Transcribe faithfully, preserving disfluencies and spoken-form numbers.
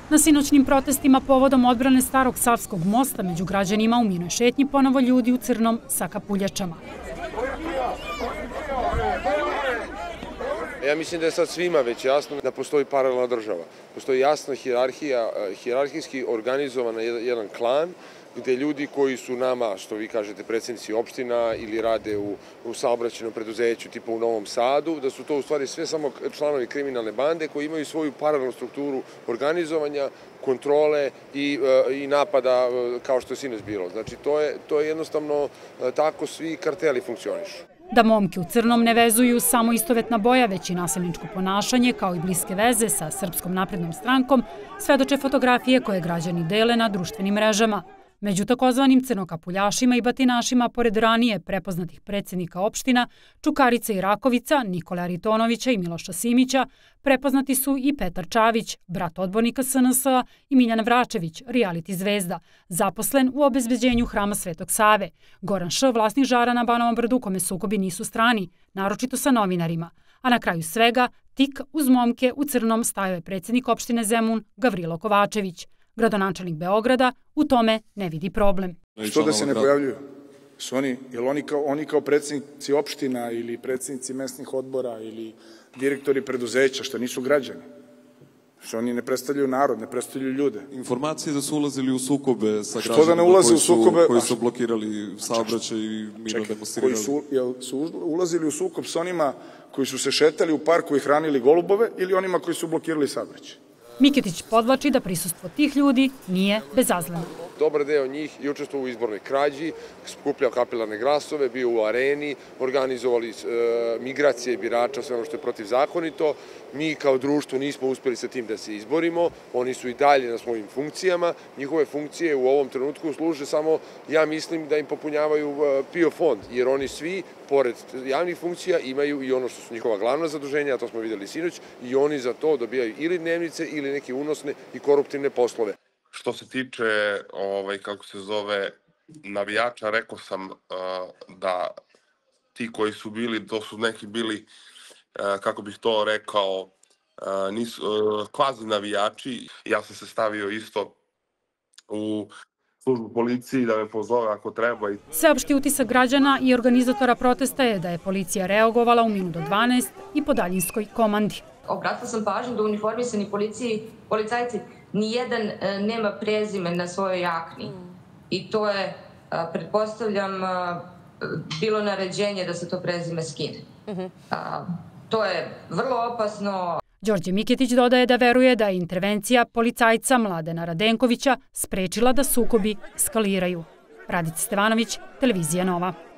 Na sinoćnim protestima povodom odbrane Starog Savskog mosta među građanima u mirnoj šetnji ponovo ljudi u crnom sa kapuljačama. Ja mislim da je sad svima već jasno da postoji paralelna država. Postoji jasna hijerarhija, hijerarhijski organizovan jedan klan gde ljudi koji su nama, što vi kažete, predsjednici opština ili rade u, u saobraćajnom preduzeću tipa u Novom Sadu, da su to u stvari sve samo članovi kriminalne bande koji imaju svoju paralelnu strukturu organizovanja, kontrole i, i napada kao što je sinoć bilo. Znači to je, to je jednostavno tako svi karteli funkcionišu. Da momke u crnom ne vezuju samo istovetna boja, već i nasilničko ponašanje, kao i bliske veze sa Srpskom naprednom strankom, svedoče fotografije koje građani dele na društvenim mrežama. Među takozvanim crnokapuljašima i batinašima, pored ranije prepoznatih predsjednika opština, Čukarice i Rakovica, Nikole Aritonovića i Miloša Simića, prepoznati su i Petar Čavić, brat odbornika S N S-a, i Miljan Vračević, reality zvezda, zaposlen u obezbeđenju Hrama Svetog Save, Goran Š., vlasnik žara na Banovom Brdu, kome sukobi nisu strani, naročito sa novinarima. A na kraju svega, tik uz momke u crnom stajao je predsjednik opštine Zemun, Gavrilo Kovačević. Gradonačelnik Beograda u tome ne vidi problem. Što da se ne pojavljuju? Su oni, jel oni kao, oni kao predsjednici opština ili predsjednici mesnih odbora ili direktori preduzeća, što nisu građani? Što oni ne predstavljaju narod, ne predstavljaju ljude? Informacije da su ulazili u sukobe sa građanima koji su, koji su blokirali saobraćaj i mirno demonstrirali. Koji su, jel su ulazili u sukob sa onima koji su se šetali u parku i hranili golubove ili onima koji su blokirali saobraćaj? Miketić podvlači da prisustvo tih ljudi nije bezazleno. Dobar deo njih je učestvovao u izbornoj krađi, skupljao kapilarne glasove, bio u areni, organizovali migracije birača, sve ono što je protivzakonito. Mi kao društvo nismo uspjeli sa tim da se izborimo, oni su i dalje na svojim funkcijama. Njihove funkcije u ovom trenutku služe samo, ja mislim, da im popunjavaju P I O fond, jer oni svi, pored javnih funkcija, imaju i ono što su njihova glavna zaduženja, a to smo vidjeli sinoć, i oni za to dobijaju ili dnevnice ili neke unosne i koruptivne poslove. Što se tiče, ovaj, kako se zove, navijača, rekao sam uh, da ti koji su bili, to su neki bili, uh, kako bih to rekao, uh, nisu, uh, kvazi navijači. Ja sam se stavio isto u službu policiji da me pozove ako treba. Sveopšti utisak građana i organizatora protesta je da je policija reagovala u minut do dvanaest i po daljinskoj komandi. Obratila sam pažnju da uniformisani policiji, policajci nijedan nema prezime na svojoj jakni. I to je, pretpostavljam, bilo naređenje da se to prezime skine. To je vrlo opasno. Đorđe Miketić dodaje da veruje da je intervencija policajca Mladena Radenkovića sprečila da sukobi eskaliraju. Radica Stevanović, Televizija Nova.